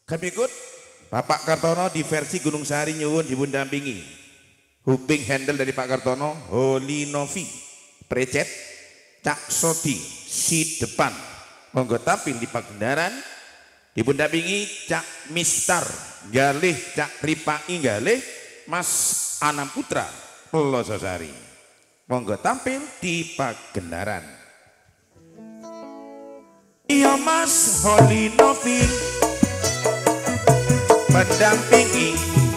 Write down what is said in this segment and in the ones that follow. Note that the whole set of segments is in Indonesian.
Kami ikut Bapak Kartono di versi Gunung Sahari nyuwun dipun dampingi. Huping handle dari Pak Kartono, Holy Novi, Precet, Cak Sodi, si depan. Monggo tampil di Pagendaran. Dipun dampingi Cak Mistar, galih Cak Ripai galih Mas Anam Putra, Pelososari. Monggo tampil di Pagendaran. Iya Mas Holy Novi mendampingi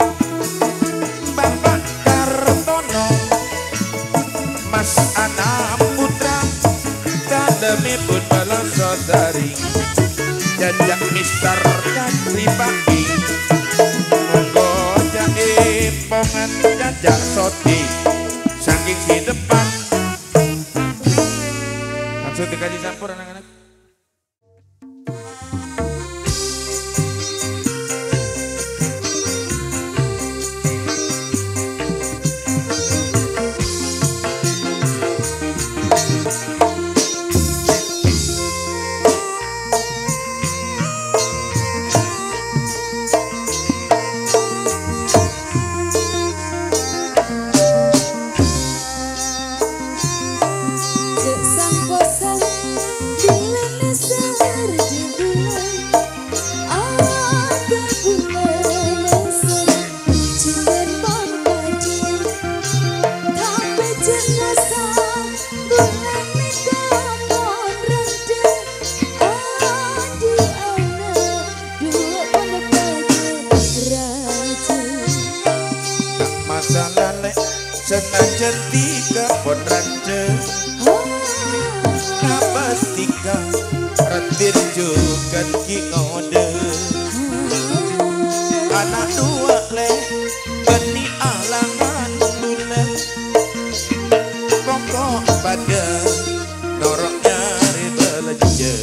Bapak Kartono, Mas Anam Putra, tandemipun Pelososari, jajak Mister Kadri Pagi, monggo jae pongan jajak Sodi, saking si depan. Langsung dikasih campur anak-anak. Senajan tiga pon rance kapas tiga retir juga ki ngode anak dua le beni alangan bulan pokok pada dorong nyari belanja.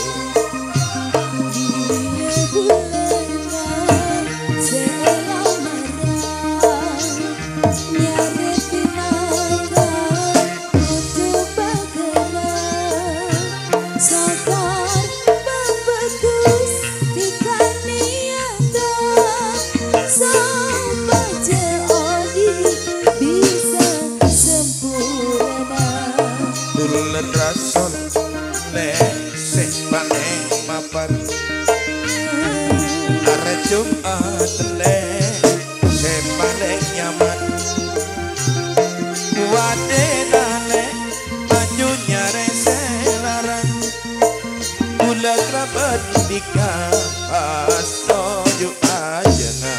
Rasul leseh paneng mapan are Jumat leseh paneng nyaman wadenane bajunya rese larang gula kerabat dikah soju ajena.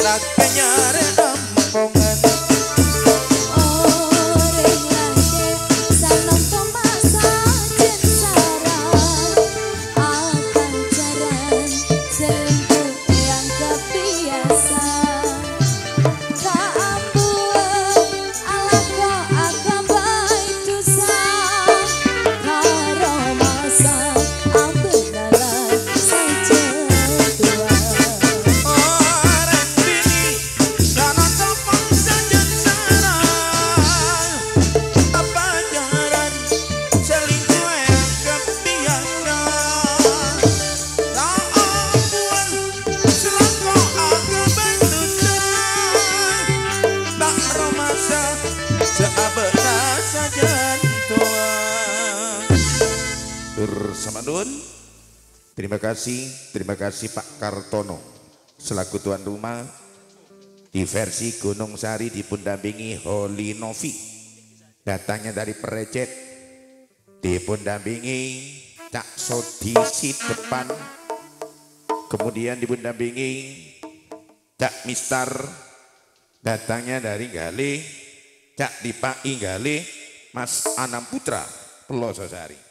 lak penyare empongan sama Nun. Terima kasih Pak Kartono selaku tuan rumah di versi Gunung Sari dipundampingi Holy Novi, datangnya dari Perecet, dipundampingi Cak Sodi si depan, kemudian dipundampingi Cak Mistar, datangnya dari Gale, Cak Dipai Gale, Mas Anam Putra Pelososari.